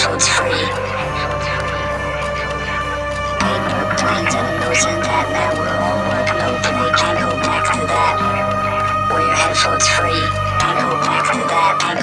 headphones free. Paper planes and this and that, man, we're all work, no play, can't go back to that. Wear your headphones free, can't go back to that.